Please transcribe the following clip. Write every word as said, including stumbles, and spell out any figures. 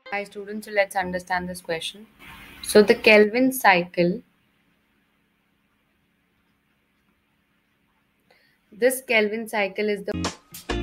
Hi students, so let's understand this question. So the Kelvin cycle, this Kelvin cycle is the